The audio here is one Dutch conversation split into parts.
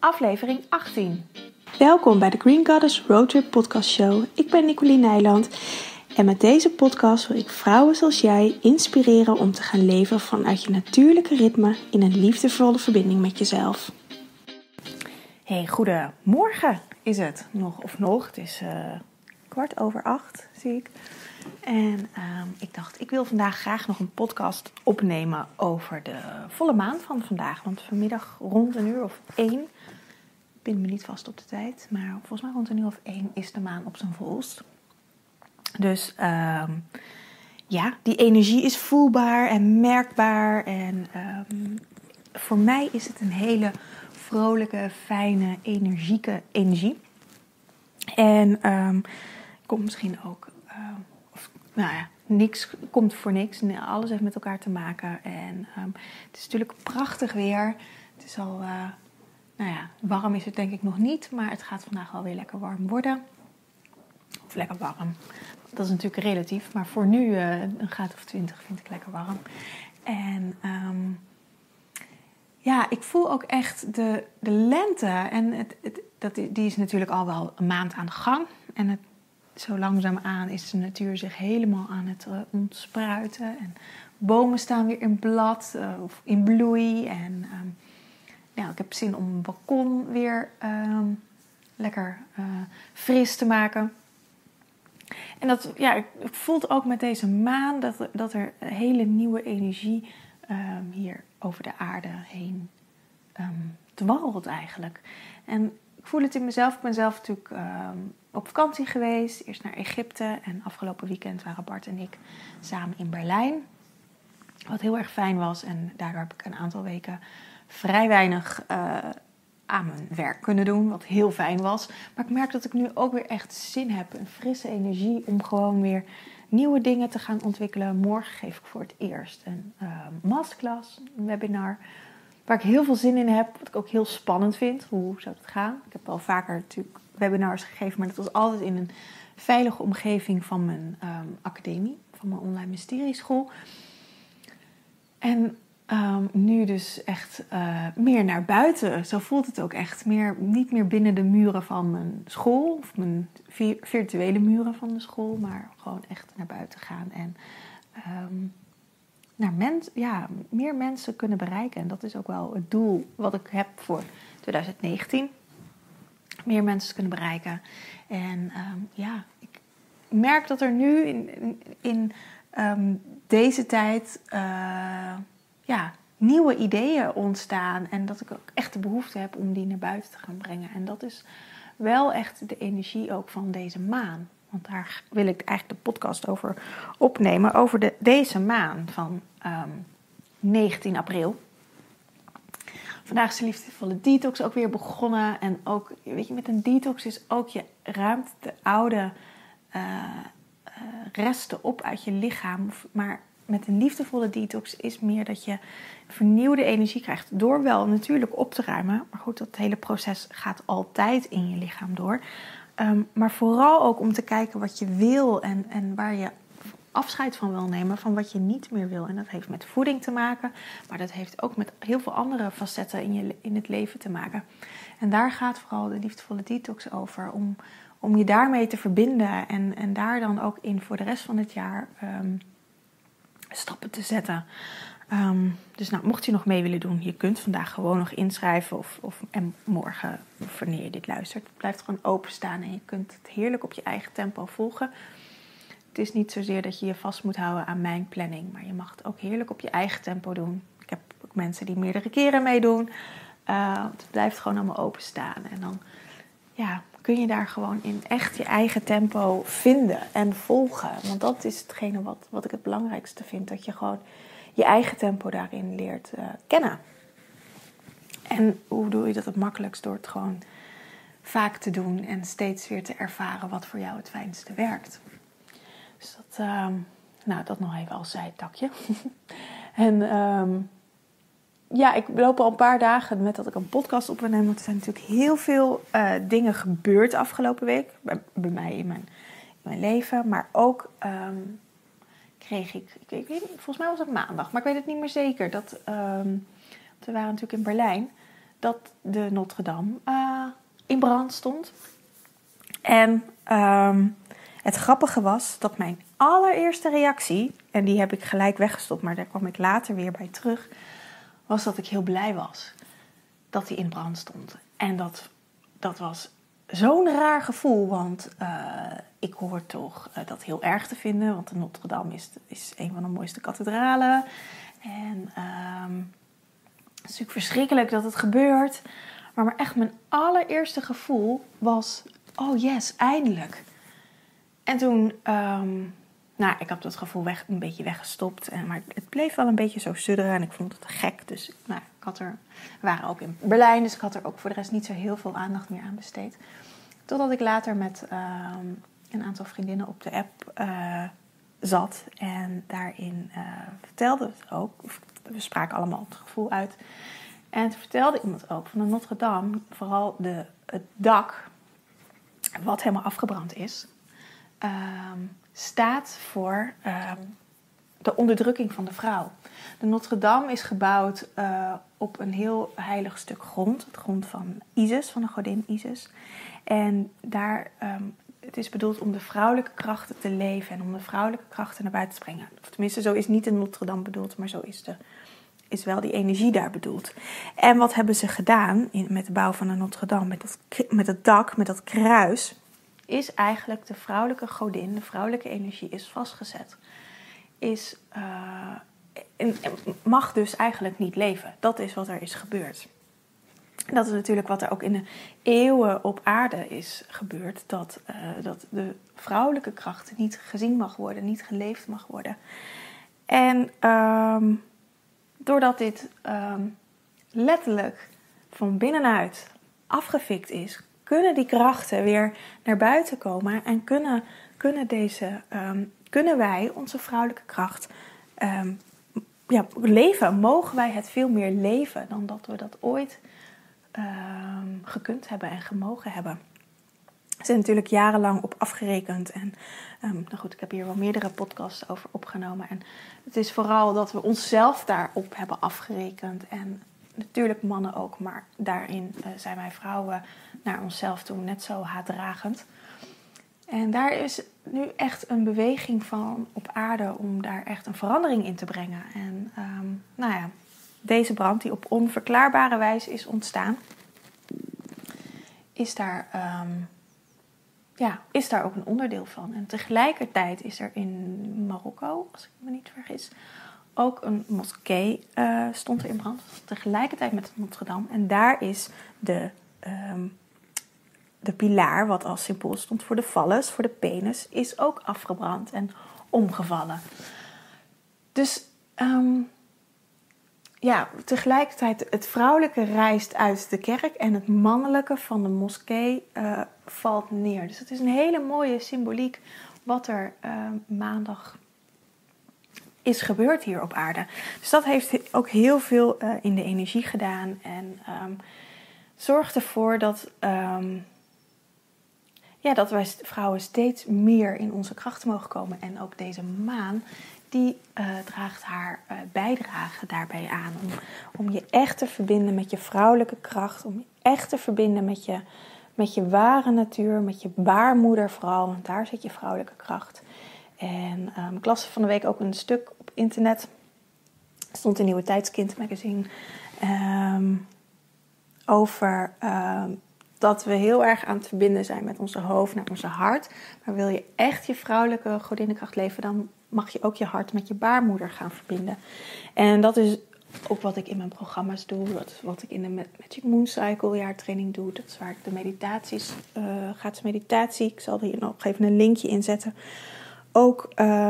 aflevering 18. Welkom bij de Green Goddess Roadtrip podcast show. Ik ben Nicoline Nijland en met deze podcast wil ik vrouwen zoals jij inspireren om te gaan leven vanuit je natuurlijke ritme in een liefdevolle verbinding met jezelf. Hey, goedemorgen is het nog. Het is 7:15, zie ik. En ik dacht, ik wil vandaag graag nog een podcast opnemen over de volle maan van vandaag. Want vanmiddag rond 1:01, ik pin me niet vast op de tijd, maar volgens mij rond 1:01 is de maan op zijn volst. Dus die energie is voelbaar en merkbaar. En voor mij is het een hele vrolijke, fijne, energieke energie. En komt misschien ook... niks komt voor niks. Alles heeft met elkaar te maken. En het is natuurlijk prachtig weer. Het is al... warm is het denk ik nog niet. Maar het gaat vandaag wel weer lekker warm worden. Of lekker warm. Dat is natuurlijk relatief. Maar voor nu een graad of 20 vind ik lekker warm. En ik voel ook echt de lente. En die is natuurlijk al wel een maand aan de gang. En zo langzaamaan is de natuur zich helemaal aan het ontspruiten. En bomen staan weer in blad of in bloei. En ik heb zin om een balkon weer lekker fris te maken. En ik voel ook met deze maan dat er een hele nieuwe energie hier over de aarde heen dwarrelt eigenlijk. En ik voel het in mezelf. Ik ben zelf natuurlijk op vakantie geweest. Eerst naar Egypte. En afgelopen weekend waren Bart en ik samen in Berlijn. Wat heel erg fijn was. En daardoor heb ik een aantal weken vrij weinig aan mijn werk kunnen doen. Wat heel fijn was. Maar ik merk dat ik nu ook weer echt zin heb. Een frisse energie om gewoon weer nieuwe dingen te gaan ontwikkelen. Morgen geef ik voor het eerst een masterclass, een webinar. Waar ik heel veel zin in heb. Wat ik ook heel spannend vind. Hoe zou het gaan? Ik heb al vaker natuurlijk webinars gegeven. Maar dat was altijd in een veilige omgeving van mijn academie. Van mijn online mysterieschool. En nu dus echt meer naar buiten. Zo voelt het ook echt. Niet meer binnen de muren van mijn school. Of mijn virtuele muren van de school. Maar gewoon echt naar buiten gaan. En meer mensen kunnen bereiken. En dat is ook wel het doel wat ik heb voor 2019. Meer mensen kunnen bereiken. En ik merk dat er nu in deze tijd nieuwe ideeën ontstaan. En dat ik ook echt de behoefte heb om die naar buiten te gaan brengen. En dat is wel echt de energie ook van deze maan. Want daar wil ik eigenlijk de podcast over opnemen. Over deze maan van 19 april. Vandaag is de liefdevolle detox ook weer begonnen. En ook, met een detox is ook je ruimt de oude resten op uit je lichaam. Maar met een liefdevolle detox is meer dat je vernieuwde energie krijgt. Door wel natuurlijk op te ruimen. Maar goed, dat hele proces gaat altijd in je lichaam door. Maar vooral ook om te kijken wat je wil en waar je afscheid van wil nemen, van wat je niet meer wil. En dat heeft met voeding te maken, maar dat heeft ook met heel veel andere facetten in het leven te maken. En daar gaat vooral de liefdevolle detox over, om je daarmee te verbinden en daar dan ook in voor de rest van het jaar stappen te zetten. Dus mocht je nog mee willen doen, je kunt vandaag gewoon nog inschrijven en morgen, of wanneer je dit luistert, het blijft gewoon openstaan en je kunt het heerlijk op je eigen tempo volgen. Het is niet zozeer dat je je vast moet houden aan mijn planning, maar je mag het ook heerlijk op je eigen tempo doen. Ik heb ook mensen die meerdere keren meedoen. Het blijft gewoon allemaal openstaan en dan kun je daar gewoon in echt je eigen tempo vinden en volgen. Want dat is hetgene wat ik het belangrijkste vind, dat je gewoon je eigen tempo daarin leert kennen. En hoe doe je dat het makkelijkst? Door het gewoon vaak te doen en steeds weer te ervaren wat voor jou het fijnste werkt. Dus dat nog even als zijtakje. En ik loop al een paar dagen met dat ik een podcast op wil nemen. Want er zijn natuurlijk heel veel dingen gebeurd afgelopen week. Bij mij in mijn leven. Maar ook kreeg ik weet niet, volgens mij was het maandag. Maar ik weet het niet meer zeker. We waren natuurlijk in Berlijn. dat de Notre-Dame in brand stond. En het grappige was dat mijn allereerste reactie, en die heb ik gelijk weggestopt, maar daar kwam ik later weer bij terug, was dat ik heel blij was dat die in brand stond. En dat was zo'n raar gevoel, want ik hoor toch dat heel erg te vinden, want de Notre-Dame is een van de mooiste kathedralen. En het is natuurlijk verschrikkelijk dat het gebeurt. Maar echt mijn allereerste gevoel was, oh yes, eindelijk. En toen, ik had dat gevoel een beetje weggestopt. Maar het bleef wel een beetje zo sudderen en ik vond het gek. Dus we waren ook in Berlijn, dus ik had er ook voor de rest niet zo heel veel aandacht meer aan besteed. Totdat ik later met een aantal vriendinnen op de app zat. En daarin vertelde het ook, we spraken allemaal het gevoel uit. En toen vertelde iemand ook van de Notre-Dame, vooral het dak, wat helemaal afgebrand is, staat voor de onderdrukking van de vrouw. De Notre-Dame is gebouwd op een heel heilig stuk grond. Het grond van Isis, van de godin Isis. En daar, het is bedoeld om de vrouwelijke krachten te leven en om de vrouwelijke krachten naar buiten te brengen. Of tenminste, zo is niet de Notre-Dame bedoeld, maar zo is wel die energie daar bedoeld. En wat hebben ze gedaan met de bouw van de Notre-Dame, met het dak, met dat kruis, is eigenlijk de vrouwelijke godin, de vrouwelijke energie is vastgezet. Mag dus eigenlijk niet leven. Dat is wat er is gebeurd. Dat is natuurlijk wat er ook in de eeuwen op aarde is gebeurd. Dat de vrouwelijke kracht niet gezien mag worden, niet geleefd mag worden. En doordat dit letterlijk van binnenuit afgefikt is, kunnen die krachten weer naar buiten komen en kunnen wij onze vrouwelijke kracht leven. Mogen wij het veel meer leven dan dat we dat ooit gekund hebben en gemogen hebben. Er zijn natuurlijk jarenlang op afgerekend. En ik heb hier wel meerdere podcasts over opgenomen. En het is vooral dat we onszelf daarop hebben afgerekend. En natuurlijk mannen ook, maar daarin zijn wij vrouwen naar onszelf toe net zo haatdragend. En daar is nu echt een beweging van op aarde om daar echt een verandering in te brengen. En deze brand die op onverklaarbare wijze is ontstaan, is daar ook een onderdeel van. En tegelijkertijd is er in Marokko, als ik me niet vergis, ook een moskee stond er in brand. Tegelijkertijd met Notre-Dame. En daar is de pilaar, wat als symbool stond voor de phallus, voor de penis, is ook afgebrand en omgevallen. Dus tegelijkertijd het vrouwelijke rijst uit de kerk en het mannelijke van de moskee valt neer. Dus het is een hele mooie symboliek wat er maandag is gebeurd hier op aarde. Dus dat heeft ook heel veel in de energie gedaan en zorgt ervoor dat wij vrouwen steeds meer in onze kracht mogen komen. En ook deze maan, die draagt haar bijdrage daarbij aan. Om je echt te verbinden met je vrouwelijke kracht. Om je echt te verbinden met je ware natuur. Met je baarmoeder vooral. Want daar zit je vrouwelijke kracht. En ik las van de week ook een stuk op internet. Het stond in Nieuwe Tijdskind magazine. Over dat we heel erg aan het verbinden zijn met onze hoofd naar onze hart. Maar wil je echt je vrouwelijke godinnenkracht leven, dan mag je ook je hart met je baarmoeder gaan verbinden. En dat is ook wat ik in mijn programma's doe. Dat is wat ik in de Magic Moon Cycle jaartraining doe. Dat is waar ik de meditaties, gratis meditatie, ik zal er hier nog even een linkje in zetten, ook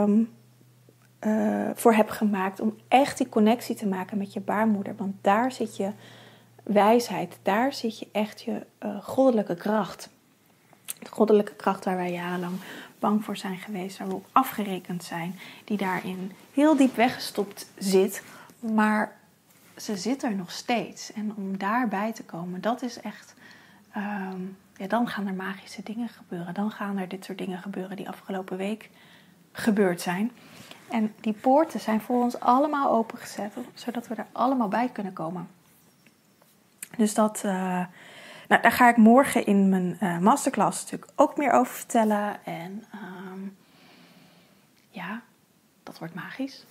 voor heb gemaakt om echt die connectie te maken met je baarmoeder. Want daar zit je wijsheid, daar zit je echt je goddelijke kracht. De goddelijke kracht waar wij jarenlang bang voor zijn geweest, waar we op afgerekend zijn, die daarin heel diep weggestopt zit, maar ze zit er nog steeds. En om daarbij te komen, dat is echt, dan gaan er magische dingen gebeuren. Dan gaan er dit soort dingen gebeuren die afgelopen week gebeurd zijn. En die poorten zijn voor ons allemaal opengezet, zodat we er allemaal bij kunnen komen. Dus daar ga ik morgen in mijn masterclass natuurlijk ook meer over vertellen. En dat wordt magisch.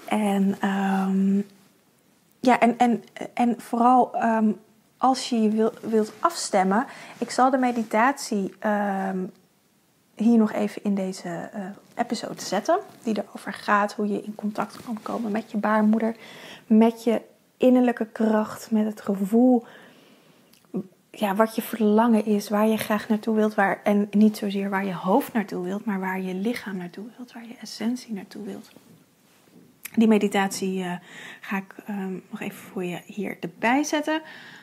En vooral als je je wilt afstemmen. Ik zal de meditatie hier nog even in deze episode zetten. Die erover gaat hoe je in contact kan komen met je baarmoeder. Met je innerlijke kracht. Met het gevoel wat je verlangen is. Waar je graag naartoe wilt. En niet zozeer waar je hoofd naartoe wilt. Maar waar je lichaam naartoe wilt. Waar je essentie naartoe wilt. Die meditatie ga ik nog even voor je hier erbij zetten.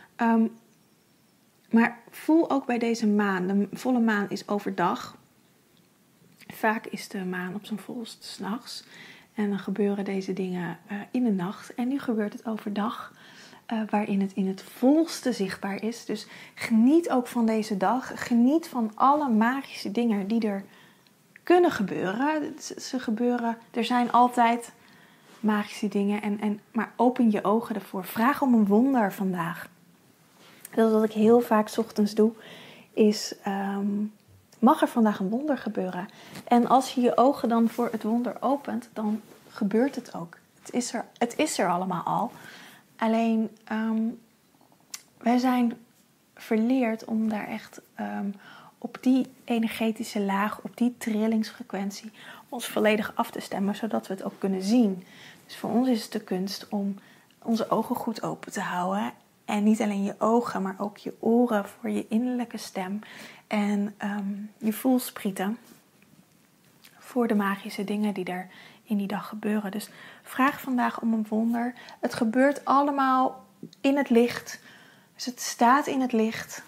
Maar voel ook bij deze maan. De volle maan is overdag. Vaak is de maan op zijn volst 's nachts. En dan gebeuren deze dingen in de nacht. En nu gebeurt het overdag. Waarin het in het volste zichtbaar is. Dus geniet ook van deze dag. Geniet van alle magische dingen die er kunnen gebeuren. Ze gebeuren. Er zijn altijd magische dingen. Maar open je ogen ervoor. Vraag om een wonder vandaag. Dat is wat ik heel vaak 's ochtends doe. Is, mag er vandaag een wonder gebeuren? En als je je ogen dan voor het wonder opent, dan gebeurt het ook. Het is er allemaal al. Alleen, wij zijn verleerd om daar echt op die energetische laag, op die trillingsfrequentie, ons volledig af te stemmen, zodat we het ook kunnen zien. Dus voor ons is het de kunst om onze ogen goed open te houden. En niet alleen je ogen, maar ook je oren voor je innerlijke stem. En je voelsprieten voor de magische dingen die er in die dag gebeuren. Dus vraag vandaag om een wonder. Het gebeurt allemaal in het licht. Dus het staat in het licht.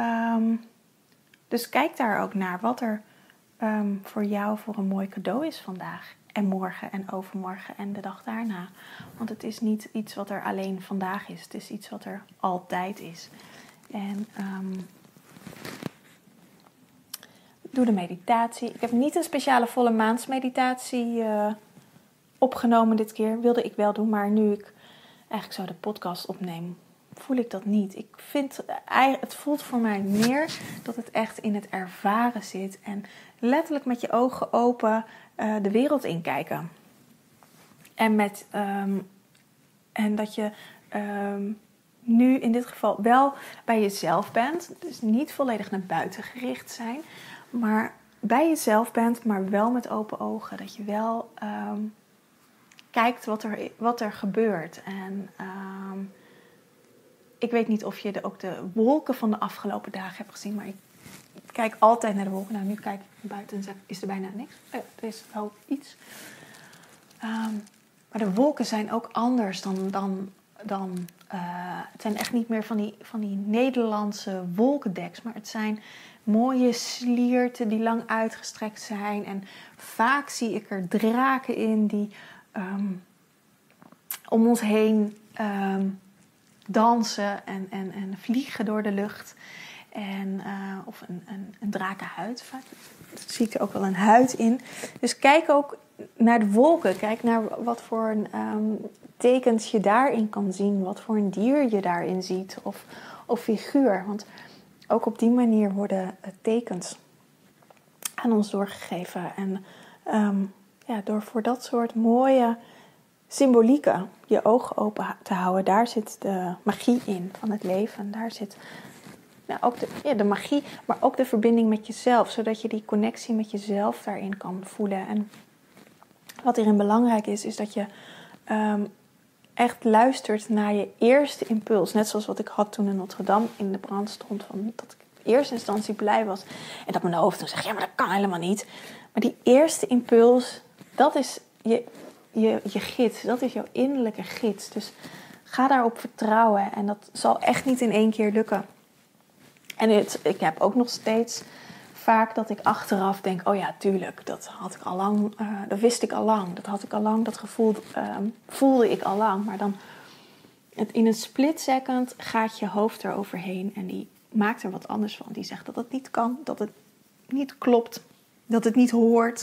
Dus kijk daar ook naar wat er voor jou voor een mooi cadeau is vandaag. En morgen en overmorgen en de dag daarna. Want het is niet iets wat er alleen vandaag is. Het is iets wat er altijd is. En doe de meditatie. Ik heb niet een speciale volle maansmeditatie opgenomen dit keer. Wilde ik wel doen, maar nu ik eigenlijk zo de podcast opneem, voel ik dat niet. Ik vind, het voelt voor mij meer dat het echt in het ervaren zit. En letterlijk met je ogen open de wereld inkijken. En dat je nu in dit geval wel bij jezelf bent. Dus niet volledig naar buiten gericht zijn. Maar bij jezelf bent, maar wel met open ogen. Dat je wel kijkt wat er gebeurt. En ik weet niet of je ook de wolken van de afgelopen dagen hebt gezien. Maar ik kijk altijd naar de wolken. Nou, nu kijk ik buiten en is er bijna niks. Er is wel iets. Maar de wolken zijn ook anders dan het zijn echt niet meer van die Nederlandse wolkendeks. Maar het zijn mooie slierten die lang uitgestrekt zijn. En vaak zie ik er draken in die om ons heen dansen en vliegen door de lucht. Of een drakenhuid. Vaak zie ik er ook wel een huid in. Dus kijk ook naar de wolken. Kijk naar wat voor tekens je daarin kan zien. Wat voor een dier je daarin ziet. Of figuur. Want ook op die manier worden tekens aan ons doorgegeven. En door voor dat soort mooie symbolieken je ogen open te houden. Daar zit de magie in van het leven. Daar zit ook de magie, maar ook de verbinding met jezelf. Zodat je die connectie met jezelf daarin kan voelen. En wat hierin belangrijk is dat je echt luistert naar je eerste impuls. Net zoals wat ik had toen in Notre Dame in de brand stond. Dat ik in eerste instantie blij was. En dat mijn hoofd dan zegt, ja, maar dat kan helemaal niet. Maar die eerste impuls, dat is je gids. Dat is jouw innerlijke gids. Dus ga daarop vertrouwen. En dat zal echt niet in één keer lukken. En ik heb ook nog steeds vaak dat ik achteraf denk, oh ja, tuurlijk, dat had ik al lang, dat wist ik al lang. Dat had ik al lang, dat gevoel voelde ik al lang. Maar dan in een split second gaat je hoofd eroverheen en die maakt er wat anders van. Die zegt dat het niet kan, dat het niet klopt, dat het niet hoort.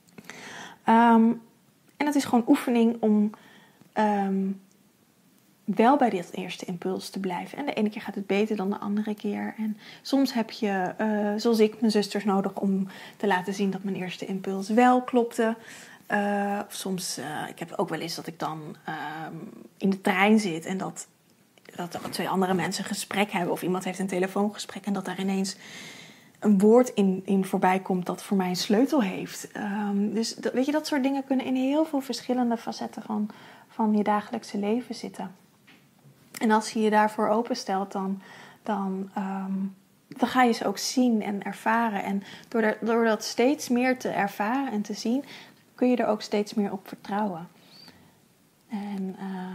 En het is gewoon oefening om wel bij dit eerste impuls te blijven. En de ene keer gaat het beter dan de andere keer. En soms heb je, zoals ik, mijn zusters nodig om te laten zien dat mijn eerste impuls wel klopte. Of soms, ik heb ook wel eens dat ik dan in de trein zit en dat er 2 andere mensen een gesprek hebben. Of iemand heeft een telefoongesprek en dat daar ineens een woord in voorbij komt dat voor mij een sleutel heeft. Dus weet je, dat soort dingen kunnen in heel veel verschillende facetten van je dagelijkse leven zitten. En als je je daarvoor openstelt, dan ga je ze ook zien en ervaren. En door dat steeds meer te ervaren en te zien, kun je er ook steeds meer op vertrouwen. En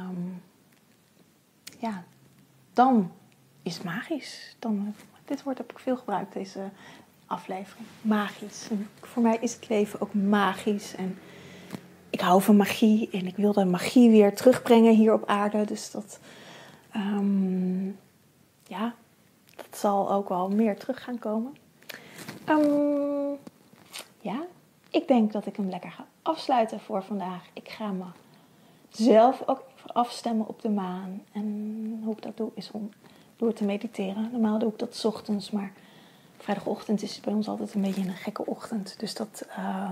dan is het magisch. Dit woord heb ik veel gebruikt, deze aflevering. Magisch. En voor mij is het leven ook magisch. En ik hou van magie. En ik wil de magie weer terugbrengen hier op aarde. Dus dat zal ook wel meer terug gaan komen. Ik denk dat ik hem lekker ga afsluiten voor vandaag. Ik ga mezelf ook even afstemmen op de maan. En hoe ik dat doe is door te mediteren. Normaal doe ik dat 's ochtends, maar vrijdagochtend is bij ons altijd een beetje een gekke ochtend. Dus dat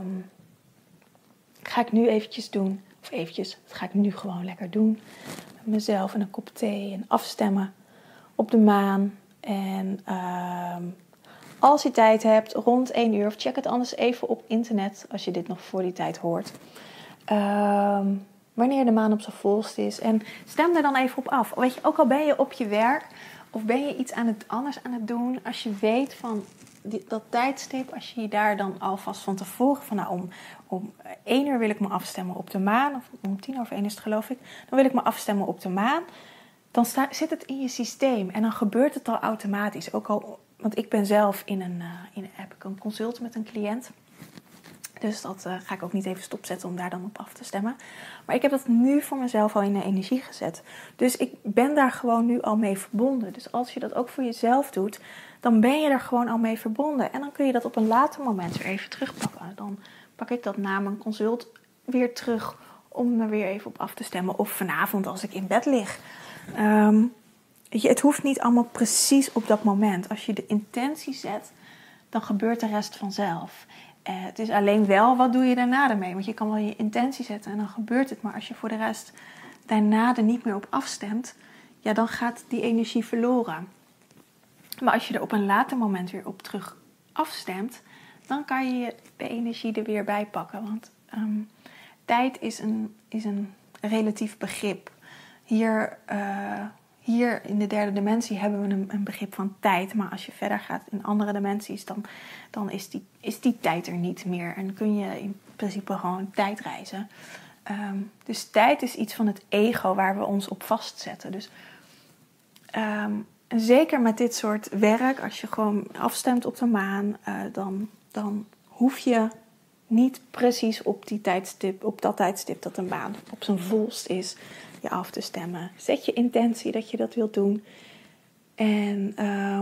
ga ik nu eventjes doen. Dat ga ik nu gewoon lekker doen. Met mezelf en een kop thee en afstemmen op de maan. En als je tijd hebt, rond 1 uur, of check het anders even op internet als je dit nog voor die tijd hoort. Wanneer de maan op zijn volst is. En stem er dan even op af. Weet je, ook al ben je op je werk of ben je iets anders aan het doen. Als je weet van dat tijdstip, als je je daar dan alvast van tevoren van om 1 uur wil ik me afstemmen op de maan. Of om 1:10 is het geloof ik. Dan wil ik me afstemmen op de maan. Dan zit het in je systeem en dan gebeurt het al automatisch. Ook al, want ik ben zelf heb ik een consult met een cliënt. Dus dat ga ik ook niet even stopzetten om daar dan op af te stemmen. Maar ik heb dat nu voor mezelf al in de energie gezet. Dus ik ben daar gewoon nu al mee verbonden. Dus als je dat ook voor jezelf doet, dan ben je er gewoon al mee verbonden. En dan kun je dat op een later moment weer even terugpakken. Dan pak ik dat na mijn consult weer terug om er weer even op af te stemmen. Of vanavond als ik in bed lig. Het hoeft niet allemaal precies op dat moment. Als je de intentie zet, dan gebeurt de rest vanzelf. Het is alleen wel, wat doe je daarna ermee? Want je kan wel je intentie zetten en dan gebeurt het. Maar als je voor de rest daarna er niet meer op afstemt, ja, dan gaat die energie verloren. Maar als je er op een later moment weer op terug afstemt, dan kan je de energie er weer bij pakken. Want tijd is een relatief begrip. Hier in de 3e dimensie hebben we een begrip van tijd. Maar als je verder gaat in andere dimensies, dan is die tijd er niet meer. En kun je in principe gewoon tijdreizen. Dus tijd is iets van het ego waar we ons op vastzetten. Dus zeker met dit soort werk, als je gewoon afstemt op de maan, dan hoef je niet precies op dat tijdstip dat de maan op zijn volst is, je af te stemmen. Zet je intentie dat je dat wilt doen. En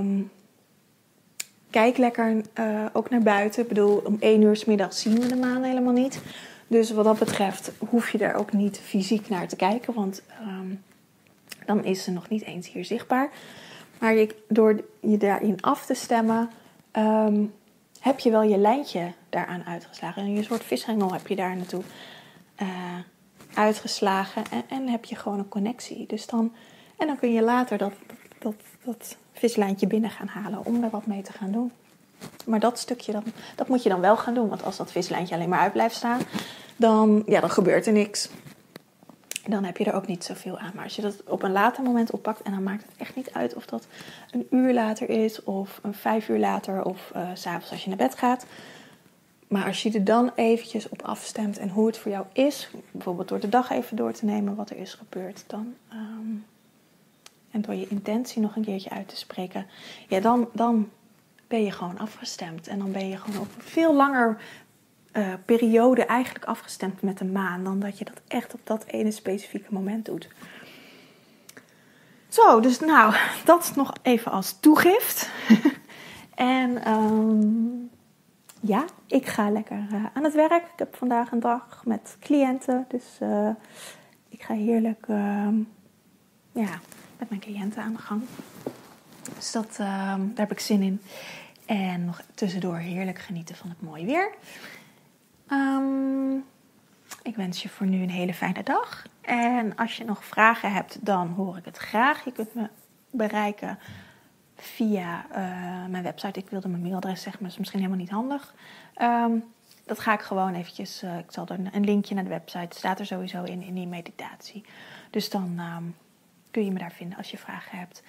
kijk lekker ook naar buiten. Ik bedoel, om 1 uur 's middags zien we de maan helemaal niet. Dus wat dat betreft hoef je er ook niet fysiek naar te kijken. Want dan is ze nog niet eens hier zichtbaar. Maar door je daarin af te stemmen, heb je wel je lijntje daaraan uitgeslagen. En je soort vishengel heb je daar naartoe uitgeslagen. En heb je gewoon een connectie. Dus dan kun je later dat vislijntje binnen gaan halen om er wat mee te gaan doen. Maar dat stukje, dat moet je dan wel gaan doen. Want als dat vislijntje alleen maar uit blijft staan, dan gebeurt er niks. Dan heb je er ook niet zoveel aan. Maar als je dat op een later moment oppakt, en dan maakt het echt niet uit of dat 1 uur later is, of 5 uur later, of 's avonds als je naar bed gaat. Maar als je er dan eventjes op afstemt en hoe het voor jou is, bijvoorbeeld door de dag even door te nemen wat er is gebeurd, en door je intentie nog een keertje uit te spreken, ja, dan ben je gewoon afgestemd. En dan ben je gewoon op een veel langer periode eigenlijk afgestemd met de maan, dan dat je dat echt op dat ene specifieke moment doet. Zo, dus nou, dat nog even als toegift. En ik ga lekker aan het werk. Ik heb vandaag een dag met cliënten, dus ik ga heerlijk met mijn cliënten aan de gang. Dus daar heb ik zin in. En nog tussendoor heerlijk genieten van het mooie weer. Ik wens je voor nu een hele fijne dag. En als je nog vragen hebt, dan hoor ik het graag. Je kunt me bereiken via mijn website. Ik wilde mijn mailadres zeggen, maar dat is misschien helemaal niet handig. Dat ga ik gewoon eventjes... ik zal er een linkje naar de website. Staat er sowieso in die meditatie. Dus dan kun je me daar vinden als je vragen hebt.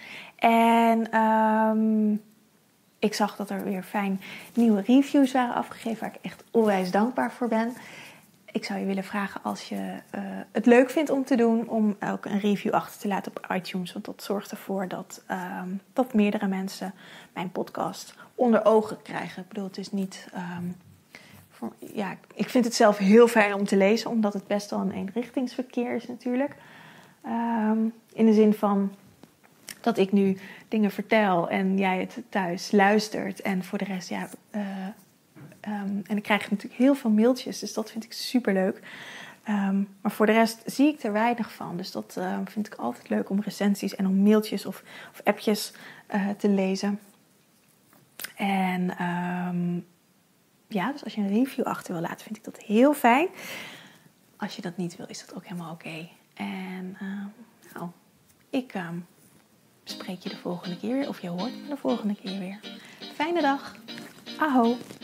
En ik zag dat er weer fijn nieuwe reviews waren afgegeven, waar ik echt onwijs dankbaar voor ben. Ik zou je willen vragen, als je het leuk vindt om te doen, om ook een review achter te laten op iTunes. Want dat zorgt ervoor dat meerdere mensen mijn podcast onder ogen krijgen. Ik bedoel, het is niet... ik vind het zelf heel fijn om te lezen, omdat het best wel een eenrichtingsverkeer is natuurlijk. In de zin van dat ik nu dingen vertel en jij het thuis luistert. En voor de rest, en ik krijg natuurlijk heel veel mailtjes, dus dat vind ik superleuk. Maar voor de rest zie ik er weinig van. Dus dat vind ik altijd leuk om recensies en om mailtjes of appjes te lezen. En dus als je een review achter wil laten, vind ik dat heel fijn. Als je dat niet wil, is dat ook helemaal oké. En ik spreek je de volgende keer weer. Of je hoort me de volgende keer weer. Fijne dag. Aho.